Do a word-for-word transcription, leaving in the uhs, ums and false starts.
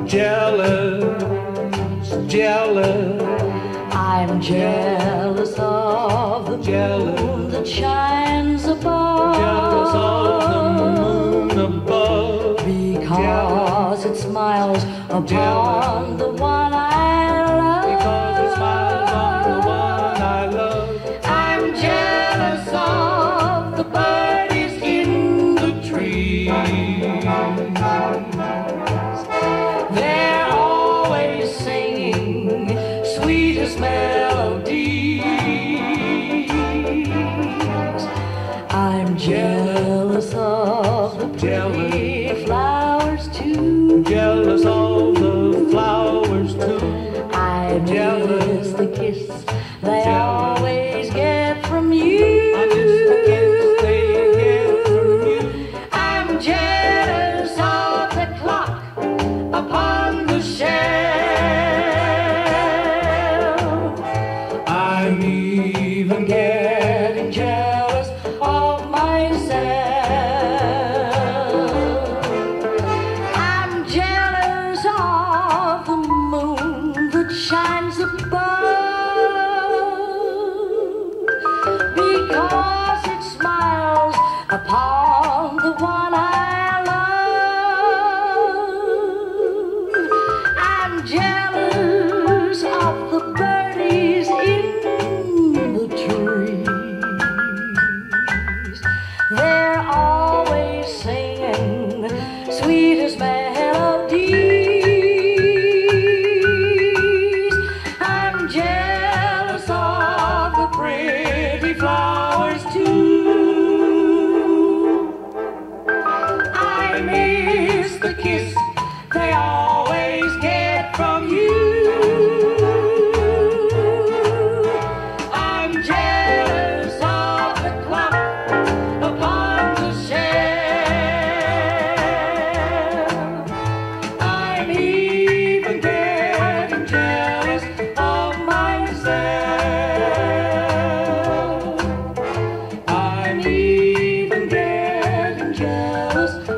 jealous, jealous. I'm jealous of the Jealous. moon that shines above. Jealous of the moon above. Because it smiles upon Jealous. the one I love. Because it smiles on the one I love. I'm jealous of the birdies in the trees. They're always singing sweetest melodies. I'm jealous of the pretty flowers too. Jealous of the flowers too. I miss the kiss they always get from you. I miss the kiss they get from you. I'm jealous of the clock upon the shelf. I'm Even getting jealous of myself. I'm jealous of the moon that shines above, because it smiles upon the one I love. I'm jealous of the birdies in the trees. They're always singing sweetest melodies. I'm jealous of the pretty flowers too. I miss the kiss they always get from you. I'm jealous of the clock upon the shelf. I'm even getting jealous of myself. I'm even getting jealous